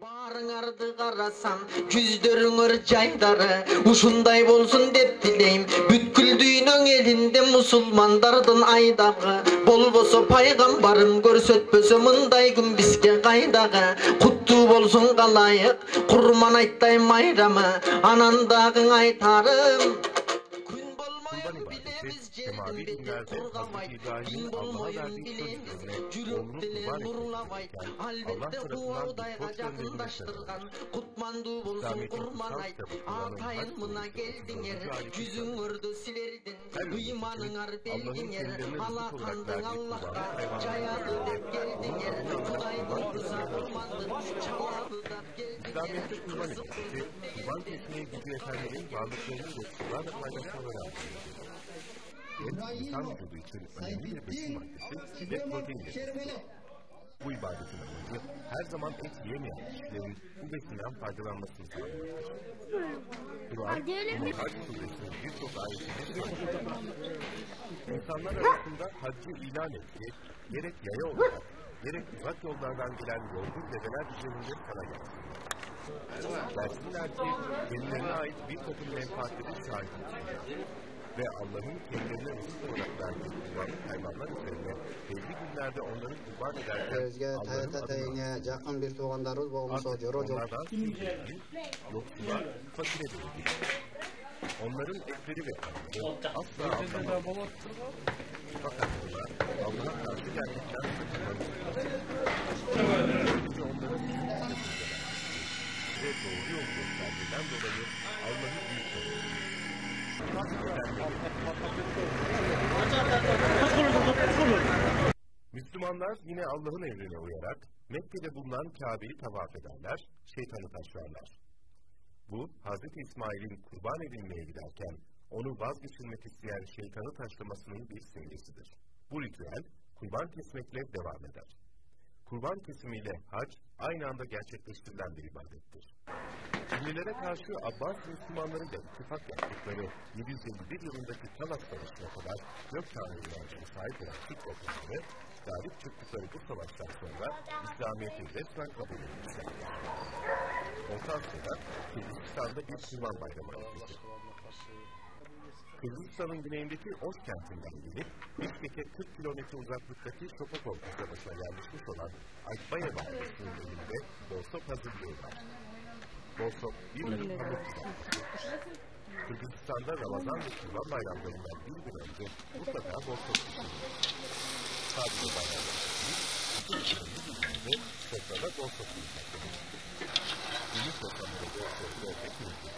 Barыңарды қарасам, жүздеріңір жайдары, ушундай болсын деп тілейм. Бүткіл дүйнөң елінде мұсылмандардың айдағы, болбосо пайғамбарым көрсөтпөсө мындай күн бізге қайдағы. Құтты болсын қалайық, құрман айттай майрамы, анандағың айтарым. Din bolmayın bileniz, yürektiler nurlavay. Albatta Huardayga yakınlaştırgan, kutmandu bolsun kurmanay. Atayın mına geldinger, yüzün ördü silerdin, imanınar beldinger. Alakandın Allah'a, cayadı dep geldinger. Kuday bolsa kurmandı, cevabı da geldinger. İslamiyet'te kurban etmesi, kurban kesmeye gücü yetenlerin varlıklarını ve kurbanla paylaşmaları İnsan vücudu için önemli bir besin maddesi ve proteindir. Bu ibadetin amacı her zaman et yiyemeyen kişilerin bu besinden faydalanmasını sağlamaktır. Kur'an, bunu Hac Suresinin birçok ayetinde söylüyor. İnsanlar arasında haccı ilan etti, gerek yaya olarak, gerek uzak yollardan gelen yorgun develer üzerinde sana gelsin. Dersinler ki, kendilerine ait bir takım menfaatlerin sahibi olsunlar. Ve Allah'ın kendilerine rızık olarak verdiği kurbanlık hayvanlar üzerine belli günlerde onları kurban ederken Allah'ın adına yakın bir tuğandarız olmuş onlardan sihirli, yoksullar, fakire verildi. Onların etleri ve kanları asla anlamaz. Fakat bunlar Allah'a karşı gerçekten sakınmalıdır. Böylece onların sihirli ve doğru yol gösterdiğinden dolayı Allah'ı büyük tanır. Müslümanlar yine Allah'ın emrine uyarak Mekke'de bulunan Kabe'yi tavaf ederler, şeytanı taşlarlar. Bu, Hz. İsmail'in kurban edilmeye giderken onu vazgeçirmek isteyen şeytanı taşlamasının bir simgesidir. Bu ritüel kurban kesmekle devam eder. Kurban kesimiyle hac aynı anda gerçekleştirilen bir ibadettir. Ünlülere karşı Abbas Müslümanlarıyla ittifak yaptıkları 751 yılındaki Talas Savaşı'na kadar gök tanrı inancına sahip olan Türk toplumları, galip çıktıkları bu savaştan sonra İslamiyet'i resmen kabul etmişlerdir. Orta Asya'da Kırgızistan'da bir kurban bayramı yapıldı. Kırgızistan'ın güneyindeki Oş kentinden gelip Bişkek'e 40 kilometre uzaklıktaki Şopakov kasabasına yerleşmiş olan Akbayeva ailesinin önünde Borsop hazırlığı var. Borsop bir ürün hamur kızartması. Kırgızistan'da Ramazan ve Kurban bayramlarından bir gün önce mutlaka Borsop pişirilir. Sadece bayramlar değil, bütün ürünün üzerinde sofrada Borsop yiyecektir. Ünlü soframada Borsop'ta eklenir.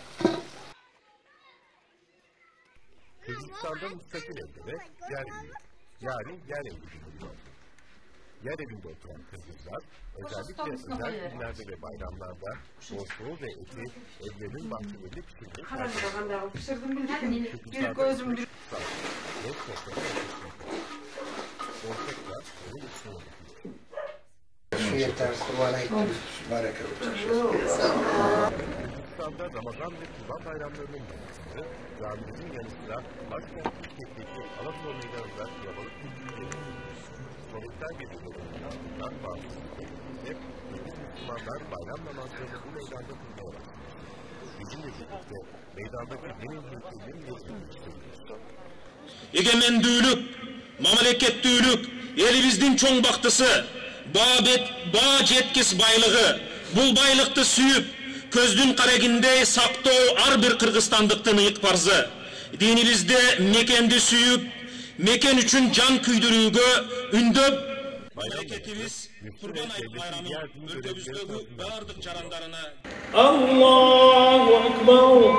Kırgızistan'da müstakil evlere yer evi, yani yer evi deniliyor. Yer evinde oturan Kırgızlar, özellikle özel günlerde ve bayramlarda borsoğu ve eti evlerinin bahçelerinde pişirmeyi tercih ediyor. Kırgızlar'da boz sofrada yakışmak. Borsok da onun üstüne yapılır. Şu yeter, kurban ettim. Baraka olacak. Kırgızistan'da Ramazan ve Kurban bayramlarının yanısını, caminin yanı sıra başkent Bişkek'teki Anadolu Meydanı'nda kalabalık kültürleri Sovyetler Birliği'nin ardından bağımsızlık edildiğinde Müslümanlar bayram namazlarını bu meydanda kılmaya başlamıştır. Bizimle birlikte meydandaki dinin heykellerin yerini değiştirmiştir. Egemendүүлүк, мамлекеттүүлүк, элибиздин чоң бактысы, баа жеткис байлыгы. Бул байлыкты сүйүп, көздүн карегиндей сактоо ар бир кыргызстандыктын ыйык парзы. Dinibizde mekende suyup, meken üçün can küydürüğü ündöp, memleketimiz Kurban Ayı Bayramı ülkemizdeki bağırdık caranlarına. Allahu Ekber.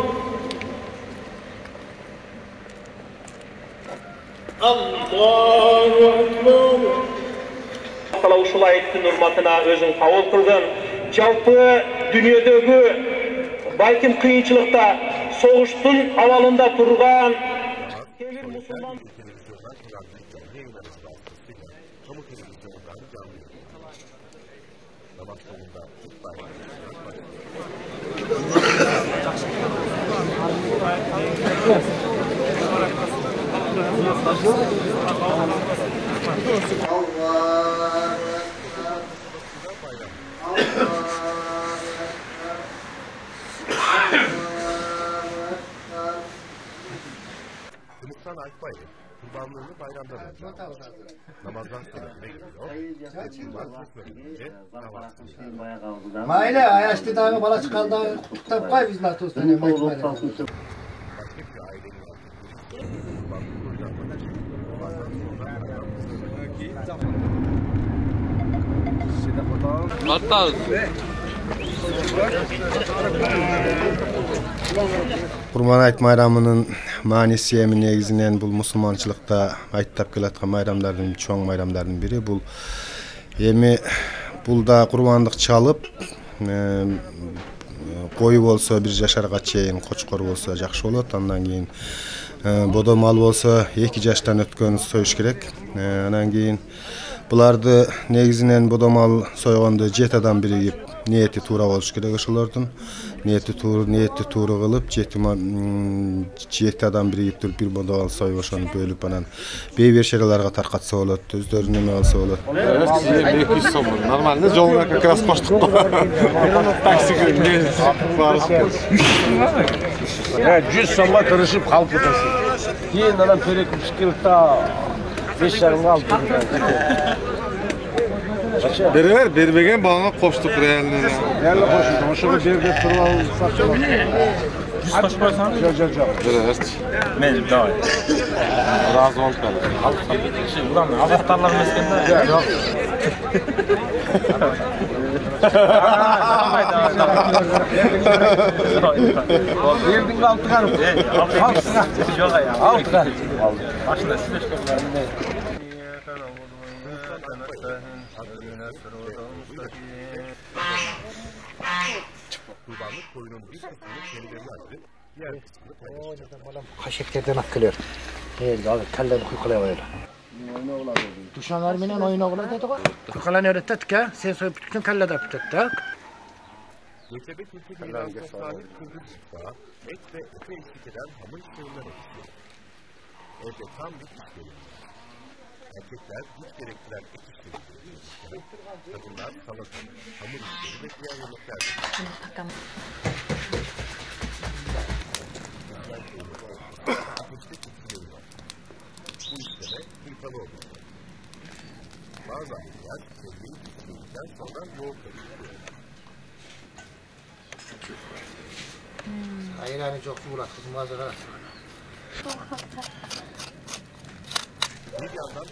Allahu Ekber. Allah uşulay ettin hurmatına özün kabul kılgın. Жалпы dünyadagi balkim kıyınçılıkta soğuştun avalında turgan kemir musulman Allah Akbayrak kurbanlığını bayramdan önce almıştır. Namazdan sonra eve geliyor ve kurban kesmeden önce kahvaltı. Maile ayaştı dağı bala çıkandı tutup koy biz NATO üstüne Başka bir ailenin aldığı kurbanlık oynanmadan namazdan sonra Kurban ayt bayramının manisi emin negizinen bul musulmançılıkta ayttap kelatkan bayramlardan çoğun bayramlardan biri bul emi bulda kurbanlık çalıp koyu bolsa bir yaşarga çeyin koçkor bolsa jakşı bolat andan keyin bodo mal bolsa 2 yaştan ötkөн soyuş kerek andan keyin bulardı negizinen bodo mal soygonda 7 adam birigip niyeti tuura boluş kerek ошолордун niyeti tuuru kılıp 7 adam birigip turup bir bodo mal soyup ошону bölüp anan beyber şeralarga tarkatsa bolat özlörüne neme alsa bolat. Evet, 200 so'm. Normalde жолuna как раз qo'shdik. Taksiga barib 100 so'mga tirishib qolib ketasiz. Keyin ana perekib chiqib ta 5,5 olib beraber bermegen bana qo'shdik realni. Yerli qo'shdim. O'shaga berib turib olsak. 100 qo'shib qo'ysam? Yo'q. Beraverchi. Men davay. Razı ol qala. Budan avaqtarlar emaskanda. Yo'q. Berding olib qarib. Yo'q ya. Olib qarib. Başına sileşkenlerinde. kurbanlık koyunun bir kısmını kendilerine ayırıp diğer kısmını paylaşacaklar. Kaşıklardan akılıyor. Yerge alıp kellerini kuykulayıver. Düşmanlar menen oyuna oğlan dedi o. Kuykulan öğrettik ya. Sen soyup bütün kellede bütüttük. Göçebe kültürü mirasına sahip Kırgız çıksağı, et ve ete eşlik eden hamur işlerinden oluşuyor. Evde tam bir iş geliyor. Erkekler güç gerektiren et işleri, kadınlar salata, hamur işleri ve diğer yemekler. Bu işleme hırpalı oluyor. Bazı aileler sevgili pişirdikten sonra yoğurtla pişiriyor. Ayranı çok uğraş kızım bazı kadar. Bir yandan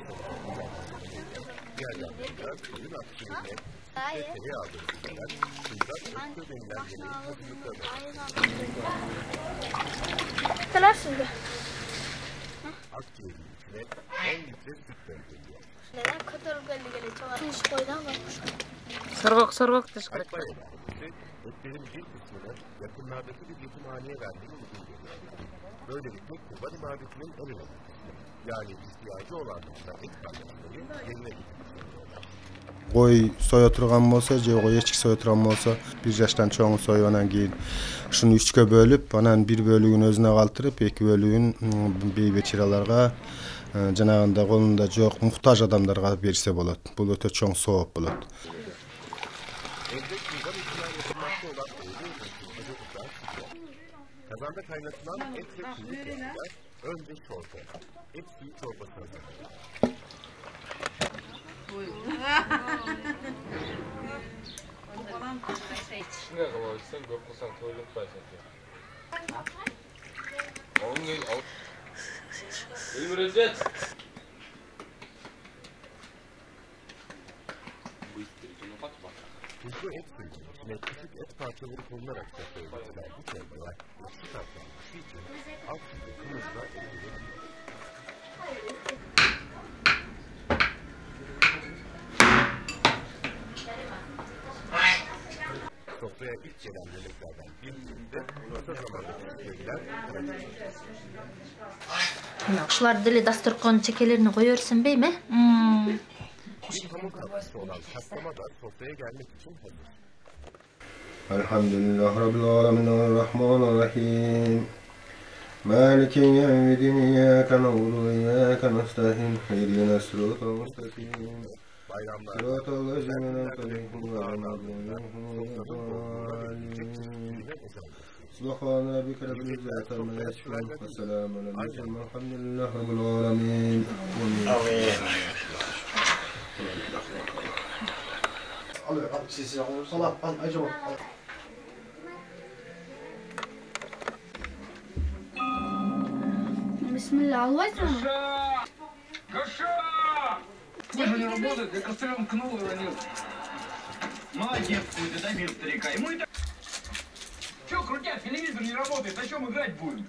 diğer yandan suyun aksiyonine ve tereyağı dönüştüler, suyda ötkö denilen yemeğin hazırlıklarına. Kalar şimdi. Akciğerin içine 10 litre süt döndürüyor. Neden kadar geli çalar? Tuz koydan bakmış. Sargok dışkı. Akbayağı ise etlerin bir kısmını yakınlardaki bir yetimhaneye vermeyi uygun görüyor. Böylelikle kurban ibadetinin en önemli kısmı, yani ihtiyacı olanlarla et kaynakları yerine getiriyorlar. Koy soya turgan bolsa, je koy echki soya turgan bolsa, 1 yaştan çoğunu soyup anan keyin şunu 3'kö bölüp, anan bir bölügünü özüne kaltırıp, 2 bölügün beybeçiralarga, janagında kolunda jok muhtaç adamlarga berse bolat. Bu öte çoğ sowap bolat. Evde kurban etinden yapılmakta olan öğle yemeği acıklar sıcak. Kazanda kaynatılan et ve kuyruk yağıyla önce çorba, et suyu çorbası hazırlanıyor. Ne kadar sen çok kısan toyluq başlatıyor. Oğlum gel al. Elmürezet. Bu istiricini kaçma. Tuzlu et suyunun içine küçük et parçaları konularak yapılan bu çorbalar ısı tatlanması için alt sütü kımızla eklenir. Sofraya ilk gelen yemeklerden birisinde kısa zamanda pişirilen Uşular dili dasturkon çekelerini koyuyorsun bey mi? bir pamuk tatlısı olan katlama da sofraya gelmek için hazır. Elhamdülillah Rabbil alemin rahmanirrahim. Maliki yevmiddin iyyake na'budu ve iyyake nestaîn. İhdinas sıratal mustakim. Bayramlar, Sıratal lezîne en'amte aleyhim gayril mağdûbi aleyhim ve lad-dâllîn. Subhane rabbike rabbil izzati amma yasifun ve selamun alel murselin velhamdülillahi rabbil alamin. Amin. Al sesi salat al acaba. Bismillah, албайсың мы? Гоша! Тоже не работает, я костылем кнул и уронил. Молодец, будет, дай мир старика. Ему это... Че крутят, телевизор не работает, на чем играть будем?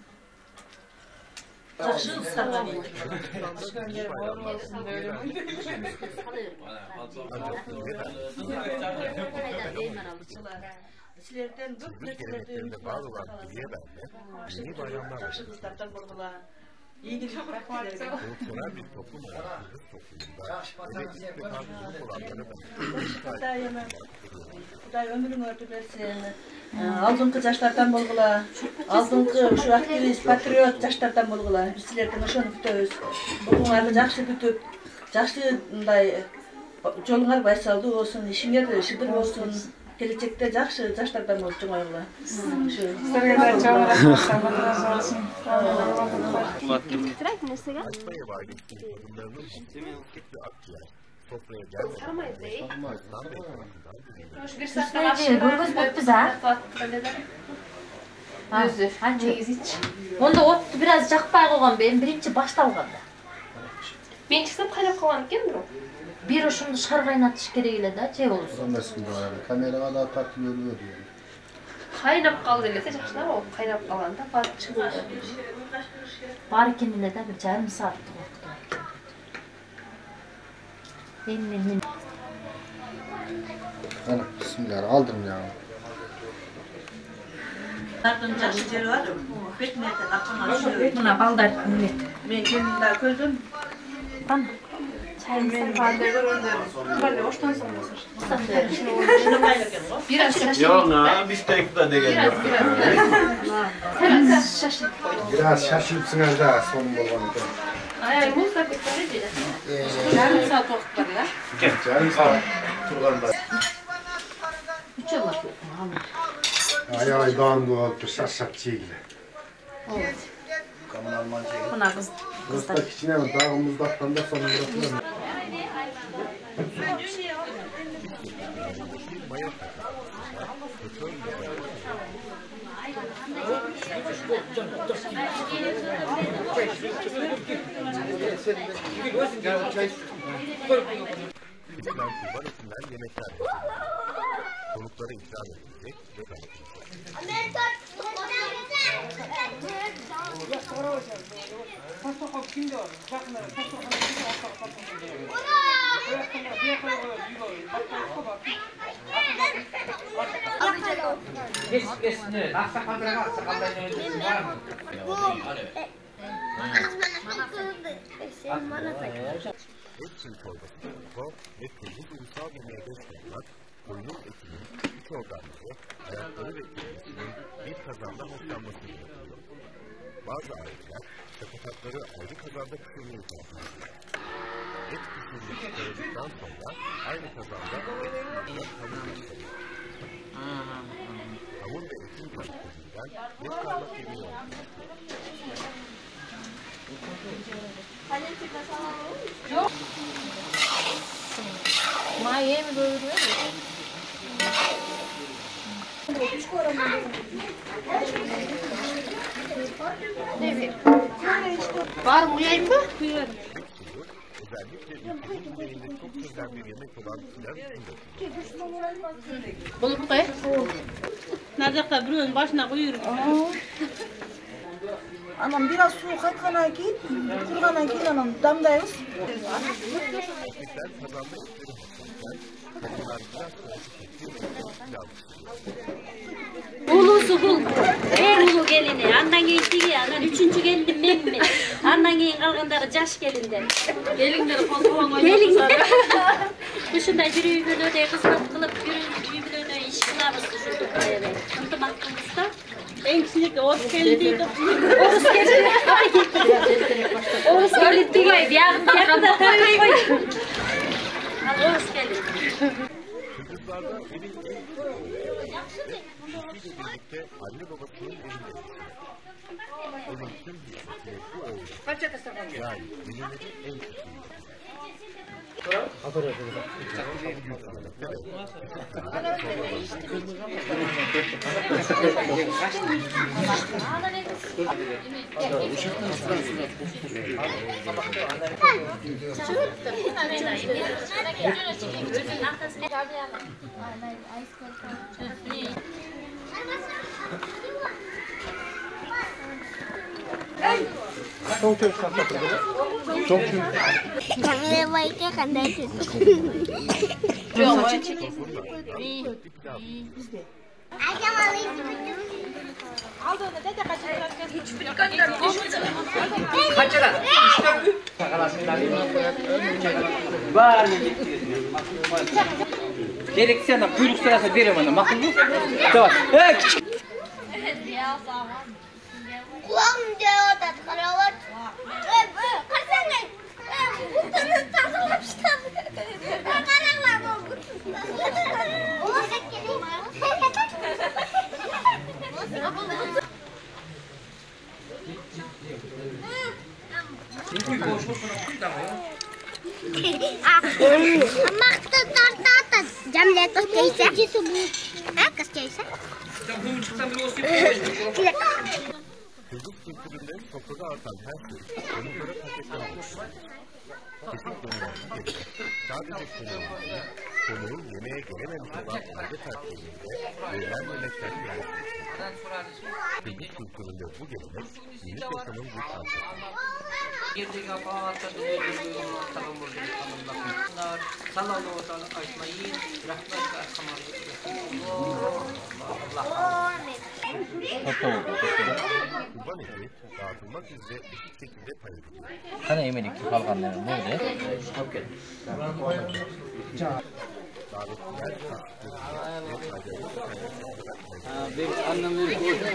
Sizlerden bu geleneklerinde bağlı olan diye yeni bayramlar bolgula. İyilik praktikleri. Uluslararası bir toplum olarak toplumda Kuday ömrünü örtüversin. Aldınqı жаштардан bolgula. Aldınqı şu aktivist, patriot жаштардан bolgula. Sizlerden oşonu kütöbüz. Bugunlarni жақсы kütüp, жақсындай жолуңар байсалдуу болсун, ишиңер шыдыр болсун. Gelecekte жақсы жаштардан болуп жоңойлгула. Sizlerge de çok razı olsun. Trak nesege? Sizlerge görgözböpüz ha? Özü. Onda ottu biraz jakpay koygan ben birinci baştalganda. Ben çıksam kaynap kalan ekendir o. Bir uşundu şar kaynatış gereğiyle de şey olursun. Kameraga da tartip ölüyor diyor. Kaynap kaldı elese jakşılar o. Kaynap kalanda barıp çıkıyor. Bari kendine de bir yarım saat vakti. Benim. Ana bismillah aldım ya. Ardınca şeker var. Betmete akına. Buna baldar. Men kendimde koydum. Bana. Ben böyle hoştan sanmasın. Biraz şaşırdım. Yok ha, biz tek de degen yok. Biraz şaşırdım. Biraz şaşırıpsınız da son bolgan ekan. Ay, Musa bekleri bile. Yarım saat vakit var ya. Yarım saat turganda. Üç yıl var. Ay dağın doğup şaşat çeğile. Buna kız. Kızda kiçine dağımızdaktan da sonunda tutuyor. İslam kurbanesinden yemekler konuklara ikram edilecek ve dağıtılacak. Hepsinin çorbası çorba ve temiz ulusal yemeğe beslenmek, koyunun etinin, iç organları, ayakları ve kemiklerinin bir kazanda haşlanması yapılıyor. Bazı aileler sakatatları ayrı kazanda pişirmeyi tercih ediyor. Et pişirmeyi çıkarıldıktan sonra aynı kazanda et pişirmeyi hamur yapılıyor. Hamur ve etin karıştırıldığından et parmak yemeği olmuyor. Yok. Maya mi doyuruyor? Evet. Var mı uyayım mı? Özellikle ülkenin güneyinde çok sevilen bir yemek olan pilav içinde. Bulup koy. Nazakta birini başına koyuyorum. Anam biraz su katkandan keyin, kurgandan keyin anam damdayız. Erkekler kazanda etleri haşlarken, kadınlar biraz karışık ettiği pilav pişiriyor. Ulusu bul. Ulu gelini. Andan geçti ya. Üçüncü gelinim benim mi? Andan gelin kalgınları caş gelinden. Gelinleri kontrol Gelin. Kışında yürüyü böyle kızmat kılıp yürüyü böyle iş kılavuz düşürdük böyle. Kıntım aklımızda. En küçük Oğuz geldi. Oğuz geldi. Oğuz geldi diyor. Yakında koy. Oğuz geldi. Çocuklarda evin en Eşiyle birlikte anne babasının evinde yaşıyor. Onun tüm hizmetini bu oğlu. Yani Medine'de en küçüğü. Jangan baiknya kan dari Aja maling. Aldo ne de kaçıran hiçbir kadar kaçıran. Var mı gerekse de kuyruk sırası verim ona makul mu? Tamam. Kulağım diyor da karavat. Kaçsana. Kurtarın tasarlamıştım. Karanlar oldu. Ola çekeyim. Maksud tartat. Jam lekas kaisa. Kas kaisa. Çocuk kültüründe sofrada artan her şey onlara paketler olur. Çocuk dönümlerinde sadece konuğun yemeğe gelememiş olan aile fertlerinde verilen yemekler kullanılır. Çocuk kültüründe bu gelenek günlük yaşamın bir parçası. Yerdeki apağatta dönüyor, tamam oldu, tamamlar. Sallallahu aleyhi ve ecmaîn, rahmetle erhamarlı. Kurban eti dağıtılmak üzere eşit şekilde paylaşılıyor. Kana yemedik kalganlar ne oldu? Bir anlamlı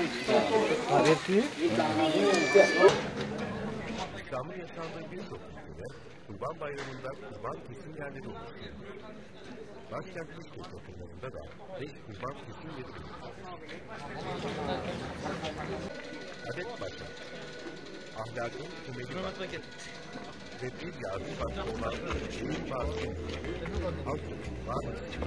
İslam'ın yaşandığı birçok ülkede Kurban Bayramı'nda kurban kesim yerleri oluşuyor. Başkent Kuşköy yakınlarında da 5 kurban kesim yeri bulunur. Adet başlar. Ahlakın temeli var. Ve bir yardım başlı olan eğitim bazı halk var.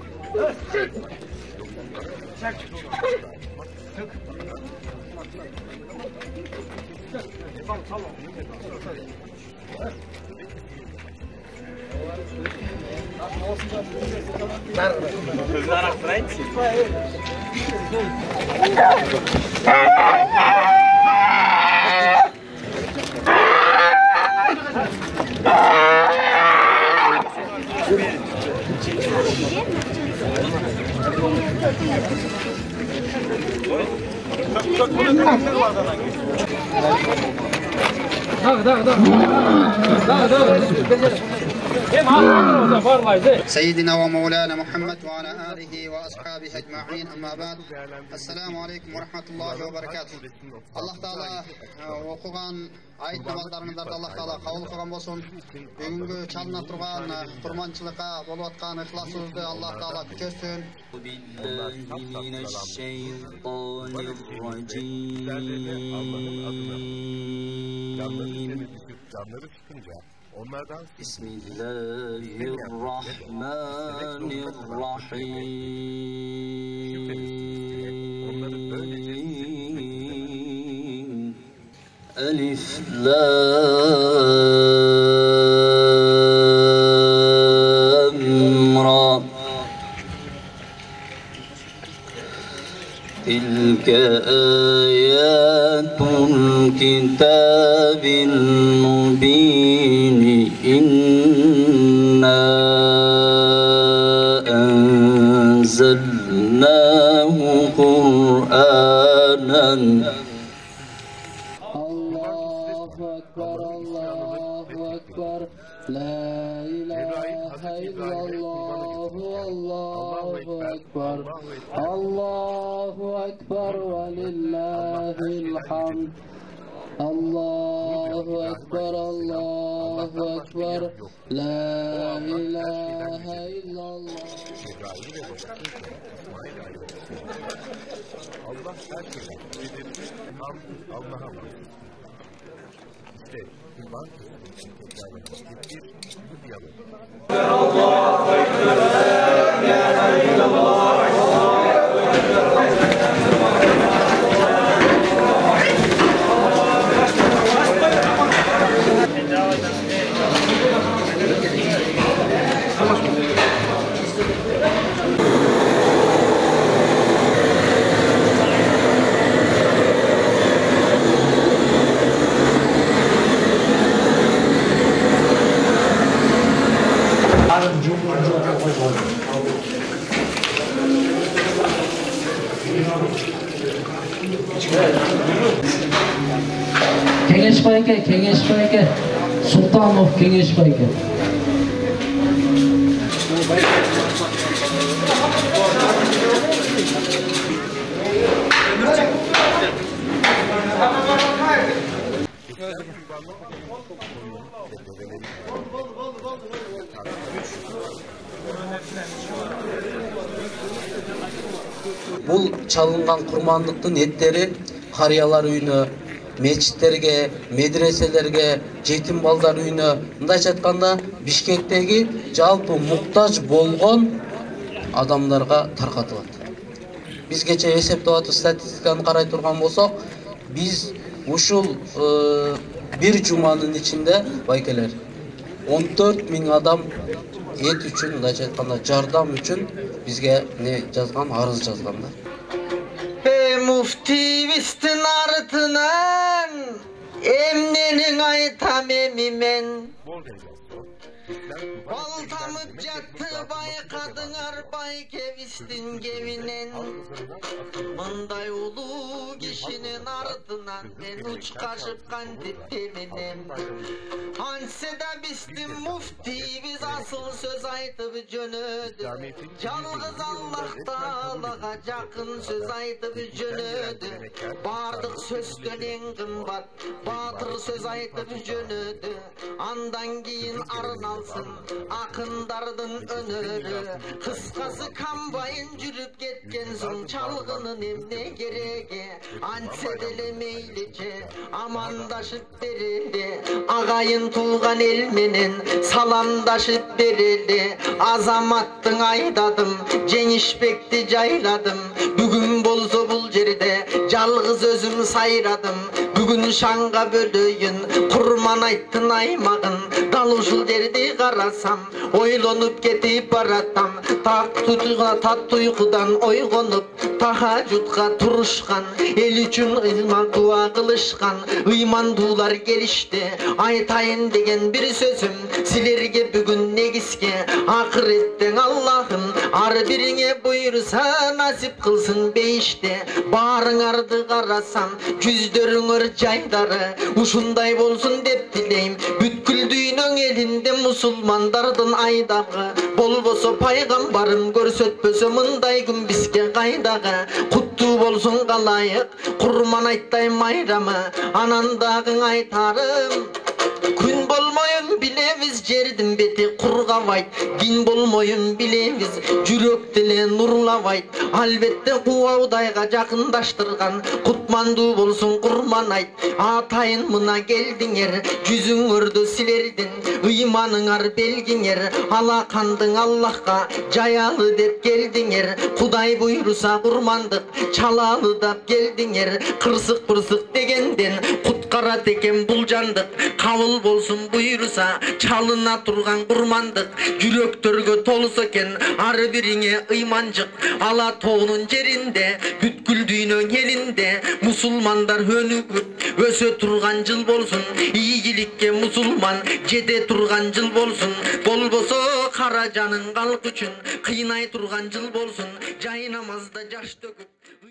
سيدنا ومولانا محمد وعلى آله وأصحابه أجمعين أما بعد السلام عليكم ورحمة الله وبركاته Allah Taala okugan ayet namazlarını da Allah Taala kabul kılgan bolsun. Bugünkü çalına turgan kurbançılıkka bolup atkan ihlasınızdı Allah Taala köçsün. Canları çıkınca onlardan Bismillahirrahmanirrahim. Elif Lam Ra. Tilka ayatul kitabil mubin. İnna enzelnahu Kur'anen. Allahu Ekber, Allahu Ekber, La ilahe illallah, Allahu Ekber, Allahu Ekber ve lillahil hamd. Allahu Ekber, Allahu Ekber, La ilahe illallah. Allah herkese bedelini Allah'a bak. İşte kurban bir diyalog. Kengeshbayga, Sultanov Kengeshbayga. Бул чалынган курмандыктын эттери карыялар үйүнө, мечиттерге, медреселерге, жетим балдар үйүнө, мындайча айтканда Бишкектеги жалпы муктаж болгон адамдарга таркатылат. Биз кече эсептеп атып статистиканы карай турган болсок, биз ушул бир жуманын ичинде байкелер 14.000 адам эт үчүн, мындайча айтканда жардам үчүн бизге не жазган, арыз жазгандар. Muftivistин артынан эмненин айтам эми мен. Балtamıp жатты байкадыңар байкебистин кебинен. Мындай улуу кишинин артынан мен учкашып кантип теменем. Антсе да биздин муфтийбиз асыл сөз айтып жөнөдү. Жалгыз Аллах Таалага жакын сөз айтып жөнөдү. Бардык сөздөн эң кымбат баатыр сөз айтып жөнөдү. Андан кийин арналсын акындардын өнөрү. Кыскасы камбайын жүрүп кеткен соң чалгынын эмне кереги. Антсе деле мейличе амандашып берели. Агайын туулган эл менен саламдашып берели. Азаматтың айдадым, жеңишбекти жайладым. Бүгүн болсо бул жерде жалгыз өзүм сайрадым. Бүгүн шаңга бөлөйүн курман айттын аймагын. Дал ушул жерди карасам ойлонуп кетип баратам. Таттуу уйкудан ойгонуп тахажутка турушкан, эл үчүн ыйман дуа кылышкан ыймандуулар келишти. Айтайын деген бир сөзүм силерге бүгүн негизге. Акыреттен Аллахым ар бириңе буйруса насип кылсын бейиште. Баарыңарды карасам жүздөрүңөр жайдары ушундай болсун деп тилейм. Бүткүл дүйнөң элинде мусулмандардын айдагы. Болбосо пайгамбарым көрсөтпөсө мындай күн бизге кайдагы. Куттуу болсун калайык курман айттай майрамы. Анан дагы айтарым күн болмойын билебиз жердин бети кургабайт. Кин болмойын билебиз жүрөк деле нурлабайт. Албетте кубаудайга жакындаштырган кутмандуу болсун курман айт. Атайын мына келдиңер жүзүңөрдү силердин ыйманыңар белгиңер. Алакандың Аллахка жаялы деп келдиңер. Кудай буйруса курмандык чалалы деп келдиңер. Кырсык пырсык дегенден куткарат экен бул жандык. Кабыл болсун буйруса чалына турган курмандык. Жүрөктөргө толсо экен ар бириңе ыйманчык. Ала тоонун жеринде бүткүл дүйнөң элинде мусулмандар өнүгүп өсө турган жыл болсун. Ийгиликке мусулман жете турган жыл болсун. Болбосо кара жанын калк үчүн кыйнай турган жыл болсун. Жай намазда жаш төгүп